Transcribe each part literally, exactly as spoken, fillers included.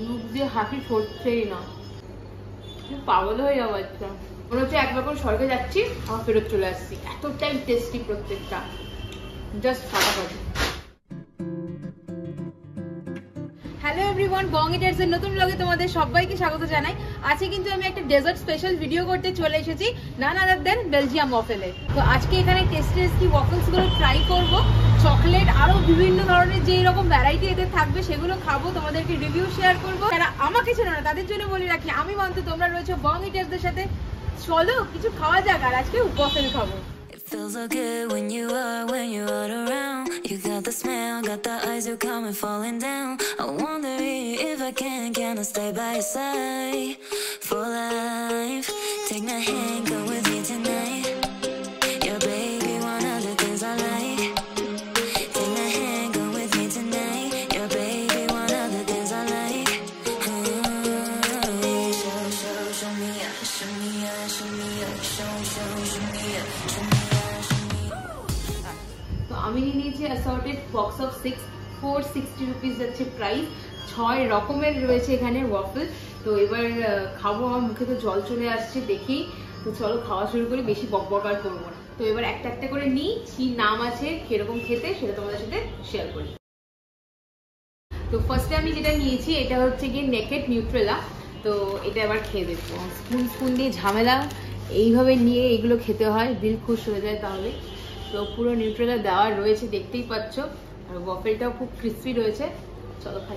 মুখ দিয়ে হাসি ফুটছেই না, পাগল হয়ে যাবো আজকে। মনে হচ্ছে একবার করে স্বর্গে যাচ্ছি আবার ফেরত চলে আসছি, এতটাই টেস্টি প্রত্যেকটা, জাস্ট ফাটাফাটি। হ্যালো এভরিওয়ান, বং ইটার্স এর নতুন ব্লগে তোমাদের সবাইকে স্বাগত জানাই। আজকে কিন্তু আমি একটা ডেজার্ট স্পেশাল ভিডিও করতে চলে এসেছি, নান আদার দেন বেলজিয়াম ওয়াফেলে। তো আজকে এখানে টেস্টি টেস্টি ওয়াফেলস গুলো ট্রাই করব, চকলেট আরো বিভিন্ন ধরনের যে রকম ভ্যারাইটি এতে থাকবে সেগুলো খাবো, তোমাদেরকে রিভিউ শেয়ার করবো। যারা আমাকে চেনো না তাদের জন্য বলে রাখি, আমি মানতে তোমরা রয়েছে বং ইটার্স এর সাথে, চলো কিছু খাওয়া যাক আর আজকে ওয়াফেল খাবো। Feels so good when you are, when you're all around. You got the smell, got the eyes, you come and falling down. I wonder if I can, can I stay by your side for life? Take my hand, go with me tonight. Your baby, one of the things I like. Take my hand, go with me tonight. Your baby, one of the things I like. Oh, show, show, show me up, show me up, show me up, show, show, show me up, show me up. আমি নিয়ে নিয়েছি assorted box of six, four sixty rupees যাচ্ছে price. ছয় রকমের রয়েছে এখানে waffle. তো এবার খাবো, আমার মুখে তো জল চলে আসছে দেখেই। তো চলো খাওয়া শুরু করি, বেশি বকবক আর করবো না। তো এবার একটা একটা করে নিই, কি নাম আছে কিরকম খেতে সেটা তোমাদের সাথে শেয়ার করি। তো ফার্স্টে আমি যেটা নিয়েছি এটা হচ্ছে গিয়ে নেকেড নিউট্রেলা। তো এটা এবার খেয়ে দেখবো, স্পুন স্পুন দিয়ে ঝামেলা, এইভাবে নিয়ে এগুলো খেতে হয়, দিল খুশ হয়ে যায় তাহলে। তো পুরো নিউট্রেলা দেওয়া রয়েছে দেখতেই পাচ্ছ, আর ওয়াফেলটাও খুব ক্রিস্পি রয়েছে। চলো খাই।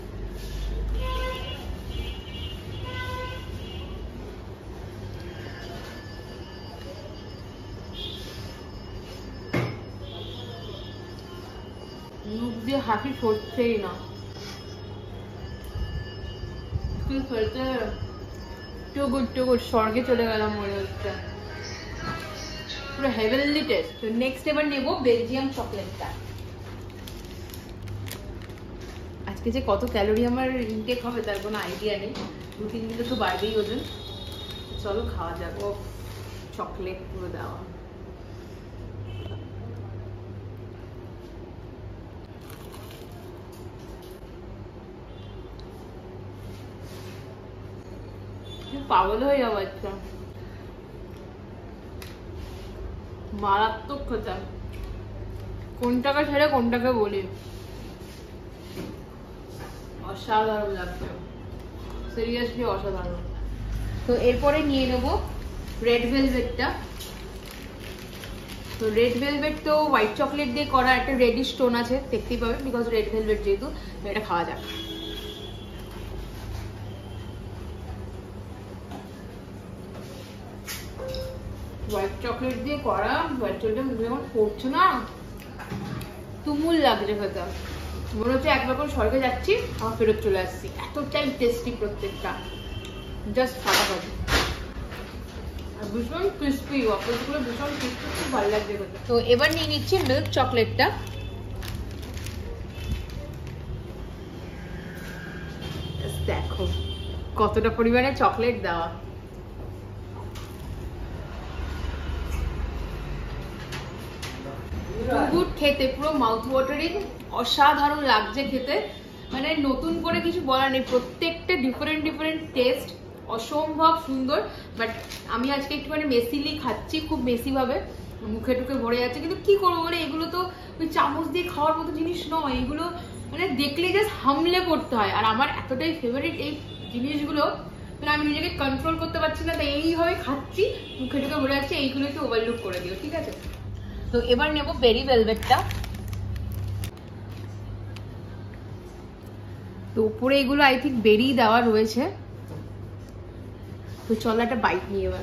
মুখ দিয়ে হাসি ফুটছেই না, ফেলতে টু গুড টু গুড, স্বর্গে চলে গেলাম মনে হচ্ছে, পুরো হেভেনলি টেস্ট। তো নেক্সট এবার নেব বেলজিয়াম চকলেটটা। আজকে যে কত ক্যালোরি আমার ইনটেক হবে তার কোনো আইডিয়া নেই, দু তিন দিনে তো বাড়বেই ওজন। চলো খাওয়া যাক। ও চকলেট পুরো দেওয়া, পাগল হয়ে যাবো আজকে, মারাত্মক খেতে। কোনটাকে ছেড়ে কোনটাকে বলি, অসাধারণ লাগছে, সিরিয়াসলি অসাধারণ। তো এরপরে নিয়ে নেব রেড ভেলভেটটা। তো রেড ভেলভেট তো হোয়াইট চকলেট দিয়ে করা, একটা রেডিশ টোন আছে দেখতেই পাবে, বিকজ রেড ভেলভেট যেহেতু। এটা খাওয়া যাক। হোয়াইট চকলেট দিয়ে করা, হোয়াইট চকলেট মুখে যখন পড়ছে না, তুমুল লাগছে খেতে, মনে হচ্ছে একবার করে স্বর্গে যাচ্ছি আবার ফেরত চলে আসছি, এতটাই টেস্টি প্রত্যেকটা, জাস্ট ফাটাফাটি। আর ভীষণ ক্রিস্পি, ওয়াফেলসগুলো ভীষণ ক্রিস্পি, খুব ভালো লাগছে খেতে। তো এবার নিয়ে নিচ্ছি মিল্ক চকলেটটা। দেখো কতটা পরিমাণে চকলেট দেওয়া, গুড খেতে, পুরো মাউথ ওয়াটারিং, অসাধারণ লাগছে খেতে, মানে নতুন করে কিছু বলার নেই, প্রত্যেকটা ডিফারেন্ট ডিফারেন্ট টেস্ট, অসম্ভব সুন্দর। বাট আমি আজকে একটুখানি মেসিলি খাচ্ছি, খুব মেসি ভাবে, মুখে টুকে ভরে যাচ্ছে, কিন্তু কি করবো, মানে এগুলো তো ওই চামচ দিয়ে খাওয়ার মতো জিনিস নয়, এগুলো মানে দেখলে জাস্ট হামলে পড়তে হয়। আর আমার এতটাই ফেভারিট এই জিনিসগুলো, মানে আমি নিজেকে কন্ট্রোল করতে পারছি না, তাই এইভাবে খাচ্ছি, মুখে টুকে ভরে যাচ্ছে, এইগুলো একটু ওভারলুক করে দিও, ঠিক আছে। তো এবার নেব বেরি ভেলভেটটা। তো উপরে এগুলো আই থিঙ্ক বেরি দেওয়া রয়েছে। তো চলো একটা বাইট নিয়ে এবার।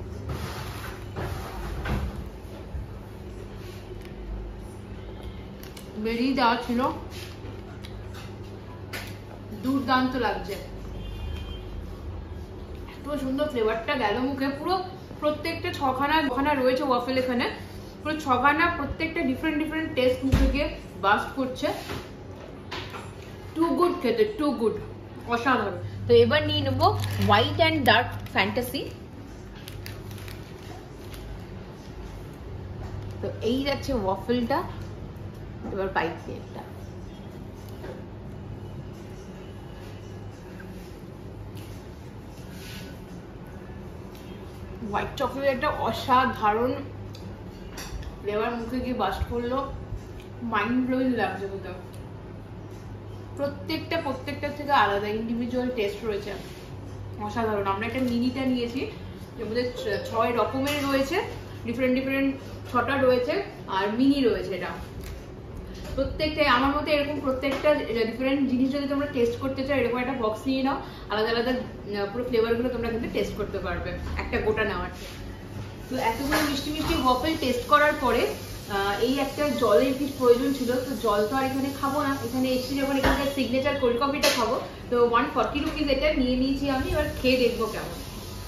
বেরি দেওয়া ছিল, দুর্দান্ত লাগছে, এত সুন্দর ফ্লেভারটা গেল মুখে। পুরো প্রত্যেকটা ছখানা ছখানা রয়েছে ওয়াফেল এখানে, পুরো ছখানা, প্রত্যেকটা ডিফারেন্ট ডিফারেন্ট টেস্ট মুখে গিয়ে বাস্ট করছে, টু গুড খেতে, টু গুড, অসাধারণ। তো এবার নিয়ে নেবো হোয়াইট অ্যান্ড ডার্ক ফ্যান্টাসি। তো এই যাচ্ছে ওয়াফেলটা, এবার বাইট দিয়ে একটা হোয়াইট চকলেট একটা অসাধারণ ফ্লেভার মুখে গিয়ে বাস্ট করলো, মাইন্ড ব্লোয়িং লাগছে কোথাও। প্রত্যেকটা প্রত্যেকটা থেকে আলাদা ইন্ডিভিজুয়াল টেস্ট রয়েছে, অসাধারণ। আমরা একটা মিনিটা নিয়েছি, এর মধ্যে ছয় রকমের রয়েছে, ডিফারেন্ট ডিফারেন্ট ছটা রয়েছে, আর মিনি রয়েছে। এটা প্রত্যেকটাই আমার মতে এরকম প্রত্যেকটা ডিফারেন্ট জিনিস যদি তোমরা টেস্ট করতে চাও, এরকম একটা বক্স নিয়ে নাও, আলাদা আলাদা পুরো ফ্লেভারগুলো তোমরা কিন্তু টেস্ট করতে পারবে একটা গোটা নেওয়ার। তো এতগুলো মিষ্টি মিষ্টি ওয়াফেল টেস্ট করার পরে এই একটা জলের কি প্রয়োজন ছিল, তো জল তো আর এখানে খাবো না, এখানে এসে যখন এখানকার সিগনেচার কোল্ড কফিটা খাবো, তো ওয়ান ফর্টি রুপিজ এটা নিয়ে নিয়েছি আমি। এবার খেয়ে দেখবো কেমন।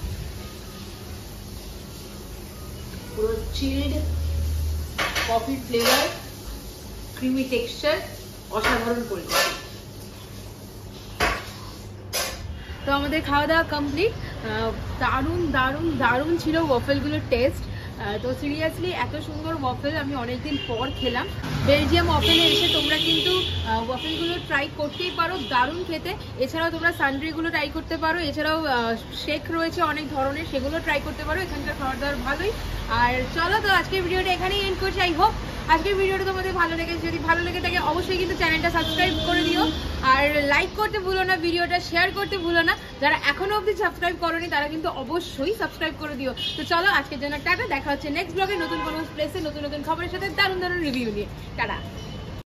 পুরো chilled coffee flavour, creamy texture, অসাধারণ কোল্ড কফি। তো আমাদের খাওয়া দাওয়া কমপ্লিট। দারুণ দারুণ দারুণ ছিল ওয়াফেলগুলোর টেস্ট। তো সিরিয়াসলি এত সুন্দর ওয়াফেল আমি অনেকদিন পর খেলাম। বেলজিয়াম ওয়াফেলে এসে তোমরা কিন্তু ওয়াফেলগুলো ট্রাই করতেই পারো, দারুণ খেতে। এছাড়াও তোমরা সানড্রিগুলো ট্রাই করতে পারো, এছাড়াও শেক রয়েছে অনেক ধরনের, সেগুলো ট্রাই করতে পারো। এখানকার খাবার দাবার ভালোই। আর চলো, তো আজকের ভিডিওটা এখানেই এন্ড করছি। আই হোপ আজকের ভিডিওটা তোমাদের ভালো লেগেছে। যদি ভালো লেগে থাকে অবশ্যই কিন্তু চ্যানেলটা সাবস্ক্রাইব করে দিও, আর লাইক করতে ভুলো না, ভিডিওটা শেয়ার করতে ভুলো না। যারা এখনো অবধি সাবস্ক্রাইব করোনি তারা কিন্তু অবশ্যই সাবস্ক্রাইব করে দিও। তো চলো, আজকের জন্য টাটা, দেখা হচ্ছে নেক্সট ব্লগে নতুন কোনো প্লেসে নতুন নতুন খবরের সাথে, দারুণ দারুণ রিভিউ নিয়ে। টাটা।